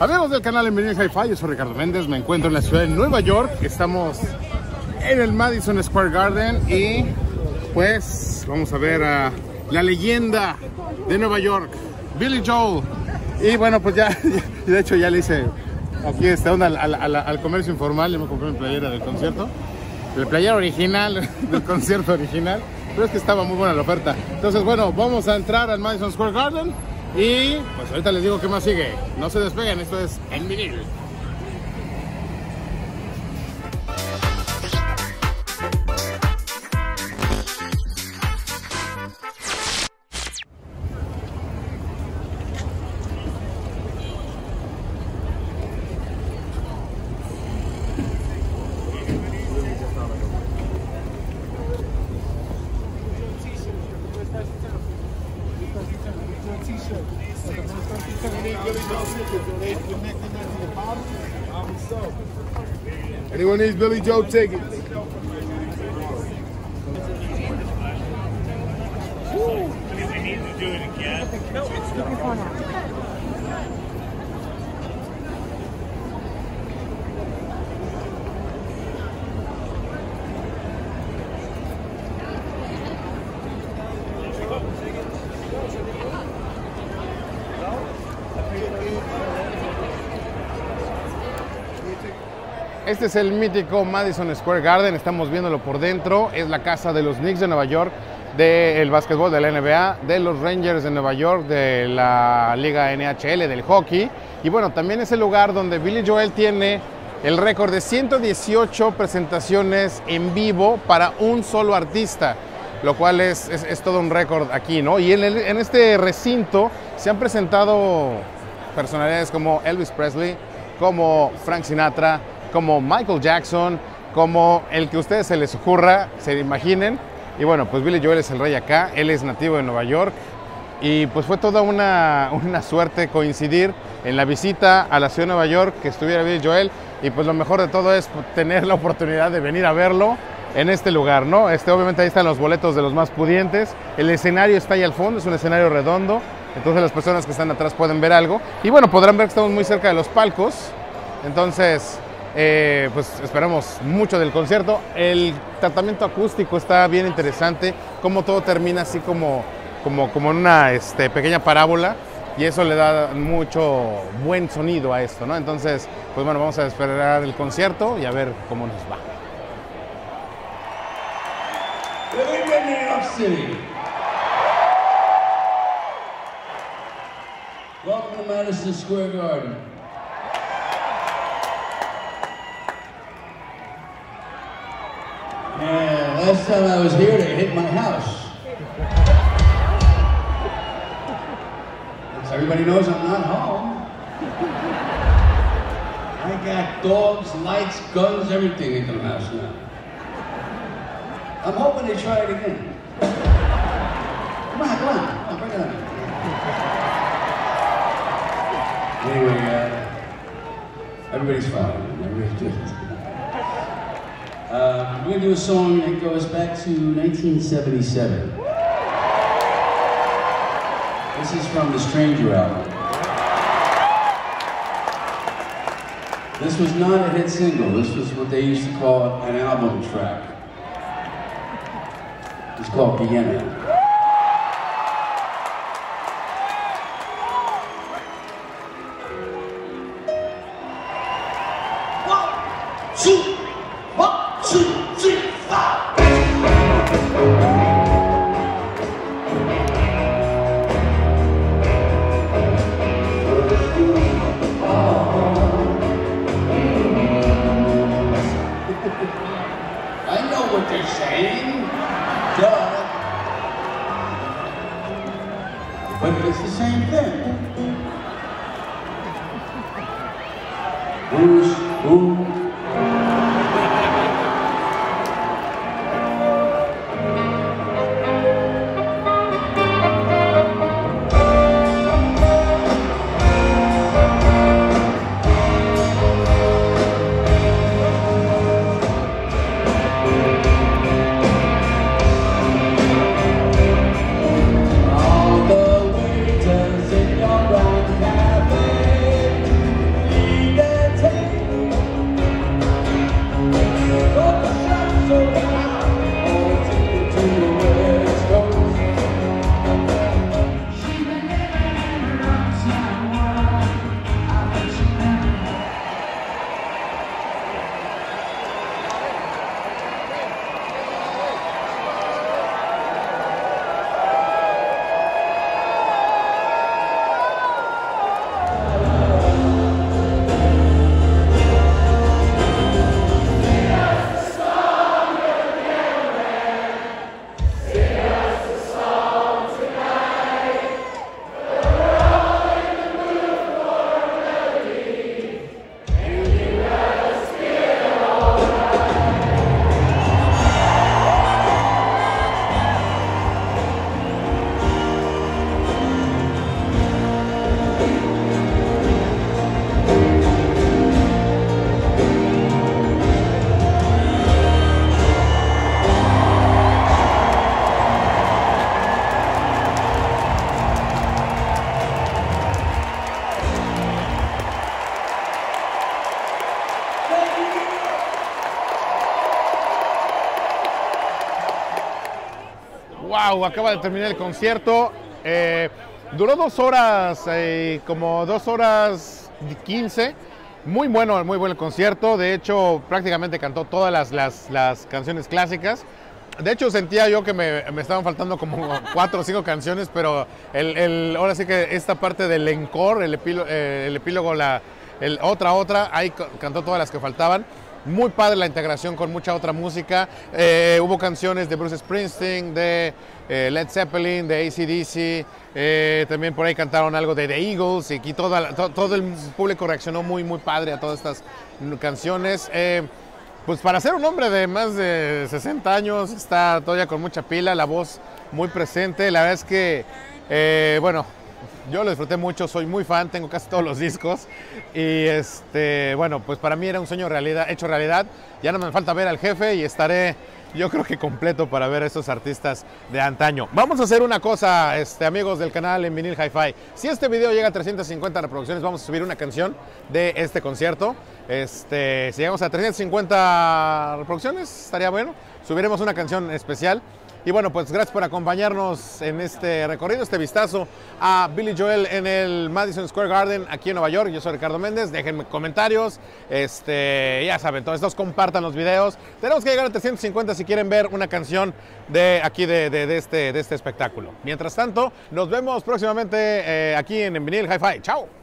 Amigos del canal Bienvenidos a Hi-Fi, yo soy Ricardo Méndez, me encuentro en la ciudad de Nueva York. Estamos en el Madison Square Garden y pues vamos a ver a la leyenda de Nueva York, Billy Joel. Y bueno, pues ya de hecho ya le hice aquí onda al comercio informal. Yo me compré mi playera del concierto, el playera original del concierto original, pero es que estaba muy buena la oferta. Entonces bueno, vamos a entrar al Madison Square Garden y pues ahorita les digo qué más sigue. No se despeguen, esto es En Vinil. Anyone needs Billy Joe tickets? Este es el mítico Madison Square Garden, estamos viéndolo por dentro. Es la casa de los Knicks de Nueva York, del básquetbol de la NBA, de los Rangers de Nueva York, de la Liga NHL, del hockey. Y bueno, también es el lugar donde Billy Joel tiene el récord de 118 presentaciones en vivo para un solo artista, lo cual es todo un récord aquí, ¿no? Y en este recinto se han presentado personalidades como Elvis Presley, como Frank Sinatra, como Michael Jackson, como el que a ustedes se les ocurra, se imaginen. Y bueno, pues Billy Joel es el rey acá, él es nativo de Nueva York. Y pues fue toda una suerte coincidir en la visita a la ciudad de Nueva York que estuviera Billy Joel. Y pues lo mejor de todo es tener la oportunidad de venir a verlo en este lugar, ¿no? Obviamente ahí están los boletos de los más pudientes. El escenario está ahí al fondo, es un escenario redondo. Entonces las personas que están atrás pueden ver algo. Y bueno, podrán ver que estamos muy cerca de los palcos. Entonces pues esperamos mucho del concierto. El tratamiento acústico está bien interesante, como todo termina así como en una pequeña parábola, y eso le da mucho buen sonido a esto, ¿no? Entonces, pues bueno, vamos a esperar el concierto y a ver cómo nos va. New York City. Welcome to Madison Square Garden. Yeah, last time I was here, they hit my house. So everybody knows I'm not home. I got dogs, lights, guns, everything in the house now. I'm hoping they try it again. Come on, bring it on. Anyway, everybody's fine. Everybody's good. We're going to do a song that goes back to 1977. This is from the Stranger album. This was not a hit single. This was what they used to call an album track. It's called Vienna. But it's the same thing. Ooh. Wow, acaba de terminar el concierto. Duró 2 horas, como 2 horas 15. Muy bueno el concierto. De hecho, prácticamente cantó todas las canciones clásicas. De hecho, sentía yo que me estaban faltando como 4 o 5 canciones, pero ahora sí que esta parte del encore, el epílogo, otra, ahí cantó todas las que faltaban. Muy padre la integración con mucha otra música. Hubo canciones de Bruce Springsteen, de Led Zeppelin, de AC/DC. También por ahí cantaron algo de The Eagles. Y aquí todo el público reaccionó muy padre a todas estas canciones. Pues para ser un hombre de más de 60 años, está todavía con mucha pila, la voz muy presente. La verdad es que, bueno, yo lo disfruté mucho, soy muy fan, tengo casi todos los discos. Y bueno, pues para mí era un sueño hecho realidad. Ya no me falta ver al jefe y estaré, yo creo que completo para ver a estos artistas de antaño. Vamos a hacer una cosa, amigos del canal en Vinil Hi-Fi. Si este video llega a 350 reproducciones, vamos a subir una canción de este concierto. Si llegamos a 350 reproducciones, estaría bueno. Subiremos una canción especial. Y bueno, pues gracias por acompañarnos en este recorrido, este vistazo a Billy Joel en el Madison Square Garden aquí en Nueva York. Yo soy Ricardo Méndez, déjenme comentarios, ya saben, todos compartan los videos. Tenemos que llegar a 350 si quieren ver una canción de aquí de este espectáculo. Mientras tanto, nos vemos próximamente aquí en Vinil Hi-Fi. ¡Chao!